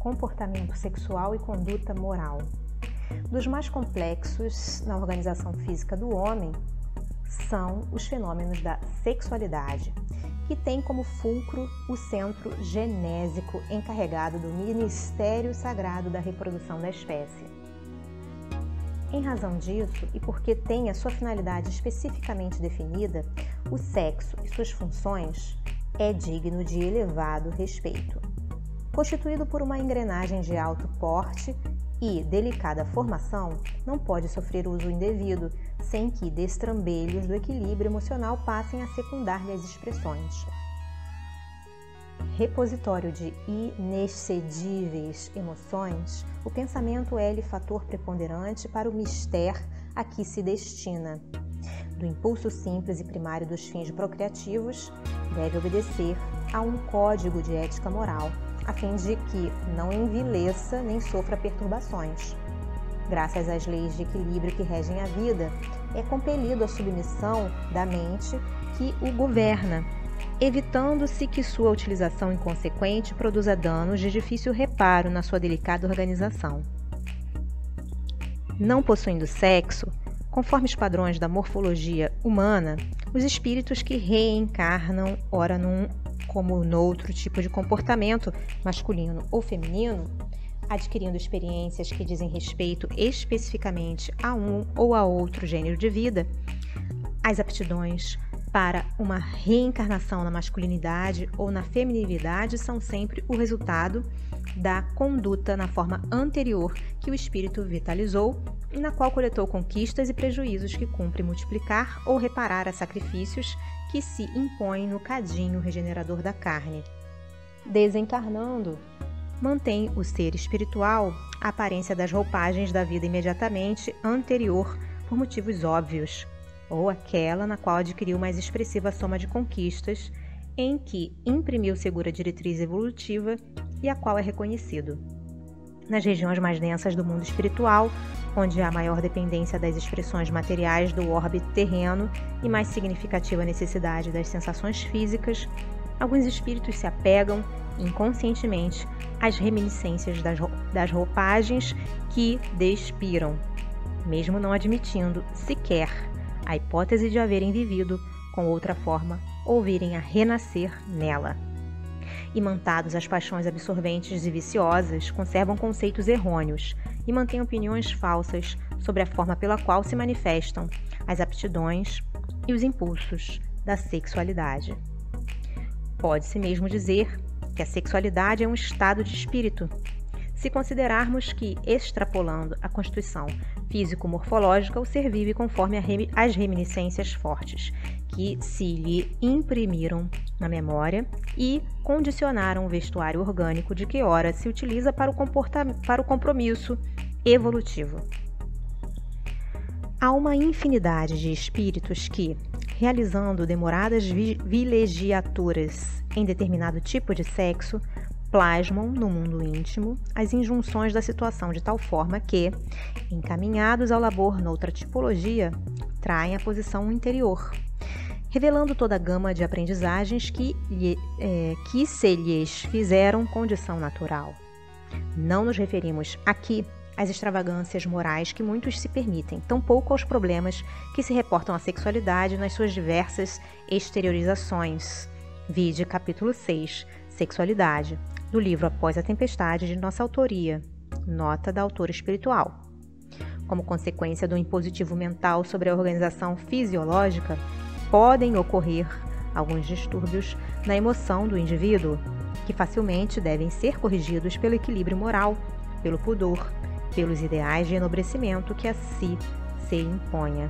comportamento sexual e conduta moral. Dos mais complexos na organização física do homem são os fenômenos da sexualidade, que tem como fulcro o centro genésico encarregado do ministério sagrado da reprodução da espécie. Em razão disso, e porque tem a sua finalidade especificamente definida, o sexo e suas funções é digno de elevado respeito. Constituído por uma engrenagem de alto porte e delicada formação, não pode sofrer uso indevido, sem que destrambelhos do equilíbrio emocional passem a secundar-lhe as expressões. Repositório de inexcedíveis emoções, o pensamento é-lhe fator preponderante para o mistério a que se destina. Do impulso simples e primário dos fins procriativos, deve obedecer a um código de ética moral, a fim de que não envileça nem sofra perturbações. Graças às leis de equilíbrio que regem a vida, é compelido à submissão da mente que o governa, evitando-se que sua utilização inconsequente produza danos de difícil reparo na sua delicada organização. Não possuindo sexo, conforme os padrões da morfologia humana, os espíritos que reencarnam, ora num como noutro tipo de comportamento, masculino ou feminino, adquirindo experiências que dizem respeito especificamente a um ou a outro gênero de vida, as aptidões para uma reencarnação na masculinidade ou na feminilidade são sempre o resultado da conduta na forma anterior que o espírito vitalizou e na qual coletou conquistas e prejuízos que cumpre multiplicar ou reparar a sacrifícios que se impõem no cadinho regenerador da carne. Desencarnando, mantém o ser espiritual a aparência das roupagens da vida imediatamente anterior por motivos óbvios, ou aquela na qual adquiriu mais expressiva soma de conquistas, em que imprimiu segura diretriz evolutiva e a qual é reconhecido. Nas regiões mais densas do mundo espiritual, onde há maior dependência das expressões materiais do orbe terreno e mais significativa necessidade das sensações físicas, alguns espíritos se apegam inconscientemente às reminiscências das roupagens que despiram, mesmo não admitindo sequer a hipótese de haverem vivido com outra forma ou virem a renascer nela. Imantados às paixões absorventes e viciosas, conservam conceitos errôneos e mantêm opiniões falsas sobre a forma pela qual se manifestam as aptidões e os impulsos da sexualidade. Pode-se mesmo dizer que a sexualidade é um estado de espírito, se considerarmos que, extrapolando a constituição físico-morfológica, o ser vive conforme as reminiscências fortes que se lhe imprimiram na memória e condicionaram o vestuário orgânico de que ora se utiliza para o compromisso evolutivo. Há uma infinidade de espíritos que, realizando demoradas vilegiaturas em determinado tipo de sexo, plasmam no mundo íntimo as injunções da situação de tal forma que, encaminhados ao labor noutra tipologia, traem a posição interior, revelando toda a gama de aprendizagens que se lhes fizeram condição natural. Não nos referimos aqui às extravagâncias morais que muitos se permitem, tampouco aos problemas que se reportam à sexualidade nas suas diversas exteriorizações. Vide capítulo 6, Sexualidade, do livro Após a Tempestade, de nossa autoria, nota da autora espiritual. Como consequência do impositivo mental sobre a organização fisiológica, podem ocorrer alguns distúrbios na emoção do indivíduo, que facilmente devem ser corrigidos pelo equilíbrio moral, pelo pudor, pelos ideais de enobrecimento que a si se imponha.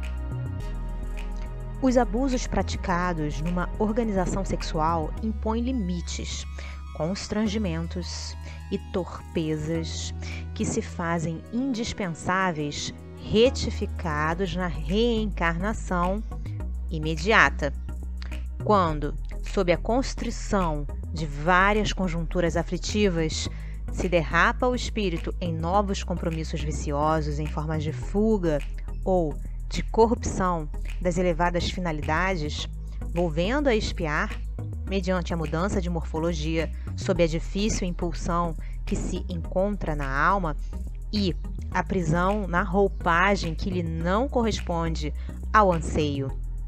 Os abusos praticados numa organização sexual impõem limites, constrangimentos e torpezas que se fazem indispensáveis, retificados na reencarnação imediata. Quando, sob a constrição de várias conjunturas aflitivas, se derrapa o espírito em novos compromissos viciosos em formas de fuga ou de corrupção das elevadas finalidades, volvendo a espiar, mediante a mudança de morfologia, sob a difícil impulsão que se encontra na alma e a prisão na roupagem que lhe não corresponde ao anseio.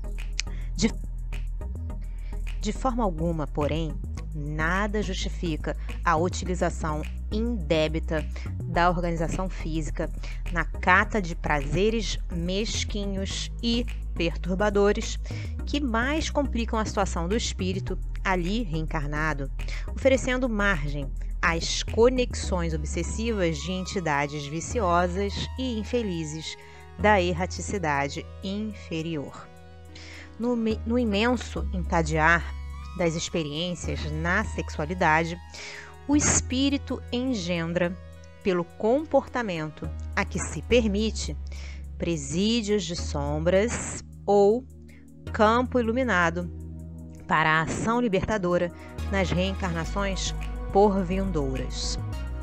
De forma alguma, porém, nada justifica a utilização indébita da organização física na cata de prazeres mesquinhos e perturbadores que mais complicam a situação do espírito ali reencarnado, oferecendo margem às conexões obsessivas de entidades viciosas e infelizes da erraticidade inferior. No imenso encadear das experiências na sexualidade, o espírito engendra, pelo comportamento a que se permite, presídios de sombras ou campo iluminado para a ação libertadora nas reencarnações por vindouras.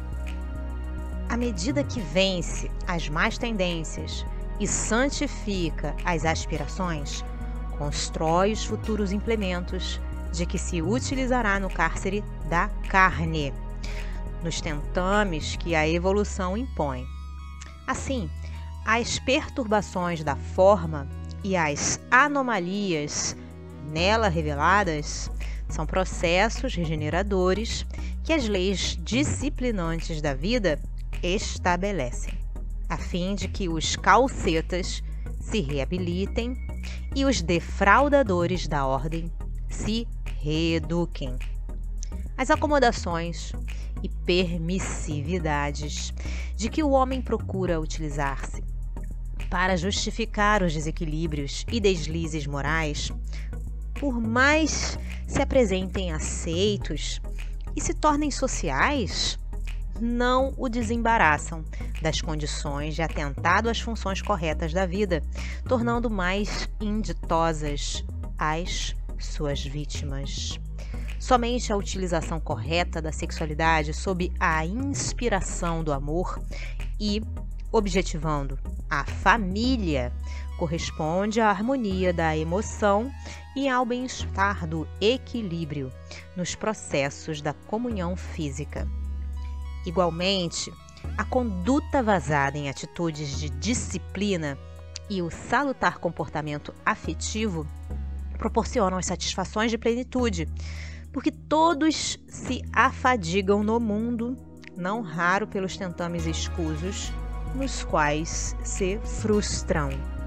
À medida que vence as más tendências e santifica as aspirações, constrói os futuros implementos de que se utilizará no cárcere da carne, nos tentames que a evolução impõe. Assim, as perturbações da forma e as anomalias nela reveladas são processos regeneradores que as leis disciplinantes da vida estabelecem, a fim de que os calcetas se reabilitem e os defraudadores da ordem se reeduquem. As acomodações e permissividades de que o homem procura utilizar-se para justificar os desequilíbrios e deslizes morais, por mais se apresentem aceitos e se tornem sociais, não o desembaraçam das condições de atentado às funções corretas da vida, tornando mais inditosas as suas vítimas. Somente a utilização correta da sexualidade sob a inspiração do amor e objetivando a família corresponde à harmonia da emoção e ao bem-estar do equilíbrio nos processos da comunhão física. Igualmente, a conduta vazada em atitudes de disciplina e o salutar comportamento afetivo proporcionam as satisfações de plenitude, porque todos se afadigam no mundo, não raro pelos tentames escusos, nos quais se frustram.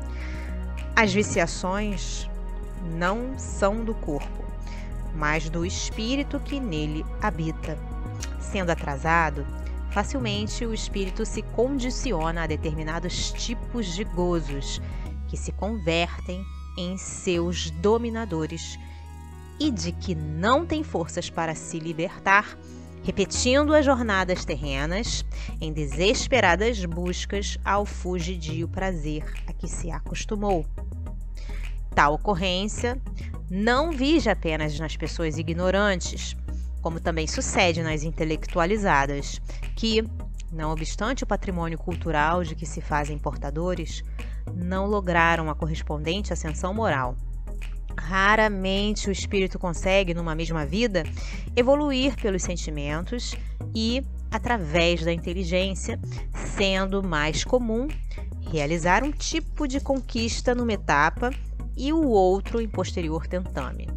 As viciações não são do corpo, mas do espírito que nele habita. Sendo atrasado, facilmente o espírito se condiciona a determinados tipos de gozos que se convertem em seus dominadores e de que não tem forças para se libertar, repetindo as jornadas terrenas em desesperadas buscas ao fugidio prazer a que se acostumou. Tal ocorrência não vige apenas nas pessoas ignorantes, como também sucede nas intelectualizadas, que, não obstante o patrimônio cultural de que se fazem portadores, não lograram a correspondente ascensão moral. Raramente o espírito consegue, numa mesma vida, evoluir pelos sentimentos e, através da inteligência, sendo mais comum realizar um tipo de conquista numa etapa e o outro em posterior tentame.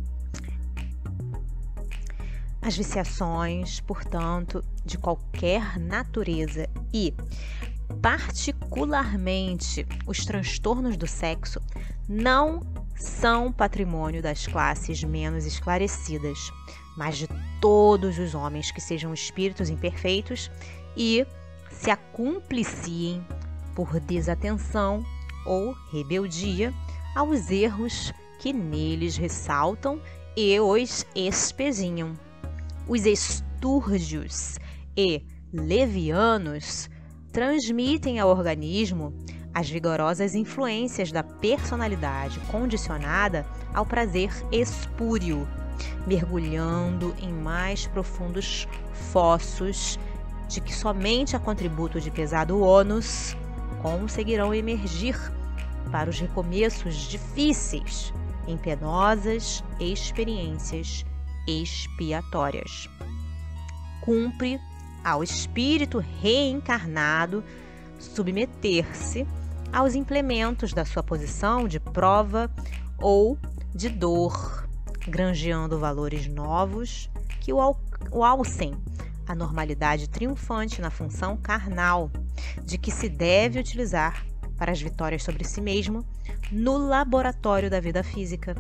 As viciações, portanto, de qualquer natureza e, particularmente, os transtornos do sexo, não são patrimônio das classes menos esclarecidas, mas de todos os homens que sejam espíritos imperfeitos e se acompliciem por desatenção ou rebeldia aos erros que neles ressaltam e os espezinham. Os estúrdios e levianos transmitem ao organismo as vigorosas influências da personalidade condicionada ao prazer espúrio, mergulhando em mais profundos fossos de que somente a contributo de pesado ônus conseguirão emergir para os recomeços difíceis em penosas experiências expiatórias. Cumpre ao espírito reencarnado submeter-se aos implementos da sua posição de prova ou de dor, granjeando valores novos que o alcem à normalidade triunfante na função carnal, de que se deve utilizar para as vitórias sobre si mesmo no laboratório da vida física.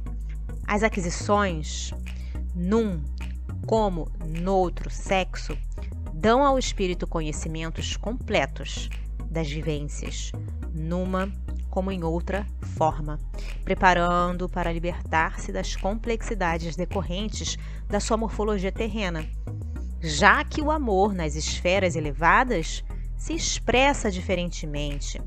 As aquisições, num como noutro sexo, dão ao espírito conhecimentos completos das vivências, numa como em outra forma, preparando para libertar-se das complexidades decorrentes da sua morfologia terrena, já que o amor nas esferas elevadas se expressa diferentemente,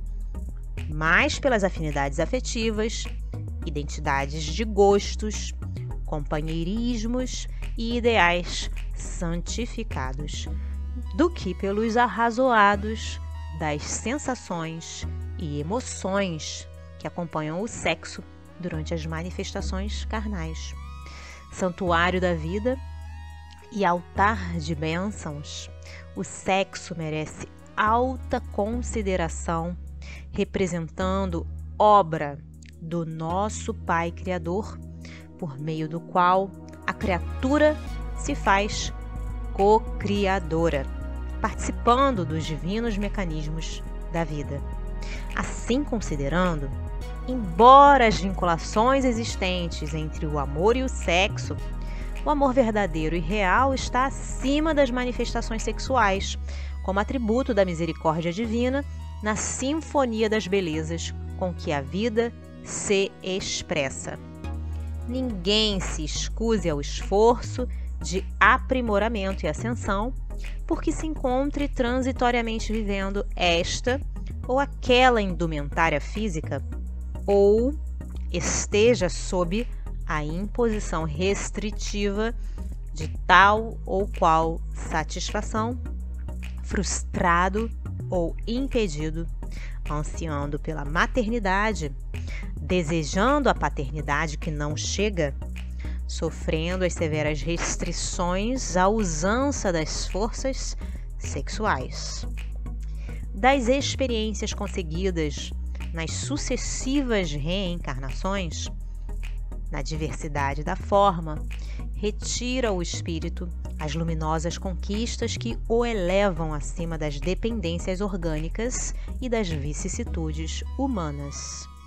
mais pelas afinidades afetivas, identidades de gostos, companheirismos e ideais santificados, do que pelos arrazoados das sensações e emoções que acompanham o sexo durante as manifestações carnais. Santuário da vida e altar de bênçãos, o sexo merece alta consideração, representando obra do nosso Pai Criador, por meio do qual a criatura se faz co-criadora, participando dos divinos mecanismos da vida. Assim considerando, embora as vinculações existentes entre o amor e o sexo, o amor verdadeiro e real está acima das manifestações sexuais, como atributo da misericórdia divina na sinfonia das belezas com que a vida se expressa. Ninguém se escuse ao esforço de aprimoramento e ascensão, porque se encontre transitoriamente vivendo esta ou aquela indumentária física, ou esteja sob a imposição restritiva de tal ou qual satisfação, frustrado ou impedido, ansiando pela maternidade, desejando a paternidade que não chega, sofrendo as severas restrições à usança das forças sexuais. Das experiências conseguidas nas sucessivas reencarnações, na diversidade da forma, retira o espírito as luminosas conquistas que o elevam acima das dependências orgânicas e das vicissitudes humanas.